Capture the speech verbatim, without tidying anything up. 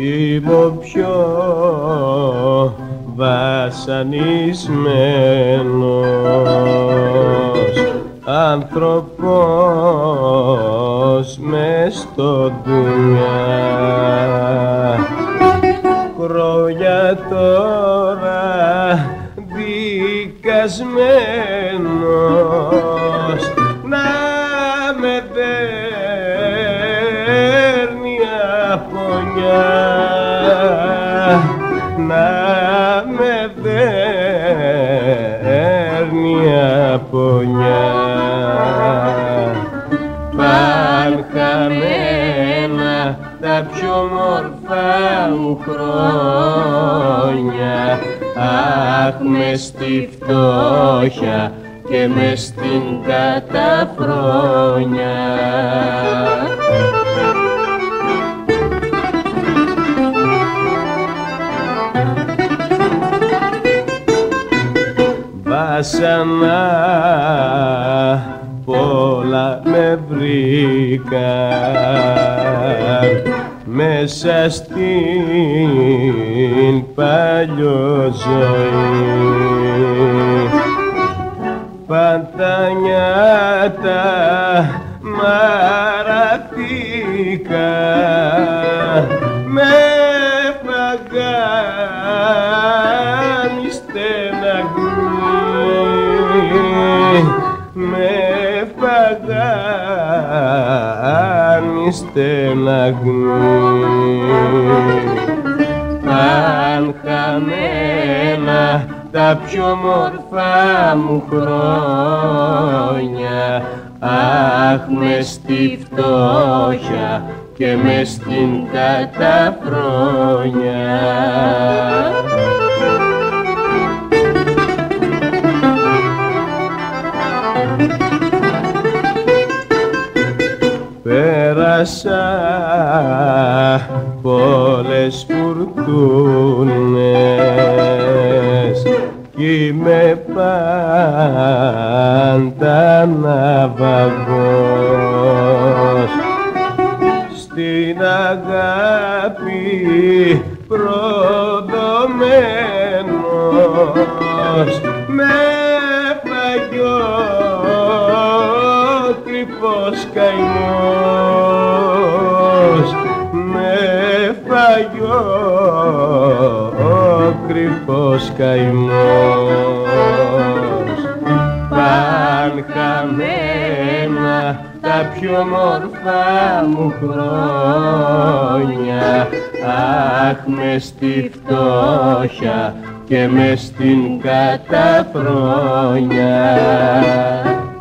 είμαι ο πιο βασανισμένος άνθρωπος μες στο ντουνιά. Χρόνια τώρα δικασμένος να με δέρνει απονιά, να με δέρνει απονιά. Παν χαμένα τα πιο μορφά μου χρόνια, αχ μες στη φτώχεια και μες στην καταφρόνια. Βάσανα πολλά με βρήκαν μέσα στην παλιό ζωή. Παντανιάτα μαραθήκα, με παγάνι στεναγμή, με παγάνι στεναγμή. Παν χαμένα τα πιο μορφά μου χρόνια, αχ μες στη φτώχεια και μες στην καταφρόνια. Πέρασα πολλές φουρτούνες κι είμαι πάντα ναυαγός στην αγάπη προδομένος, με παγιό κρυφός καημός, με παγιό κρυφός καημός. Παν χαμένα τα πιο μορφά μου χρόνια, αχ μες στη φτώχεια και μες στην καταφρόνια.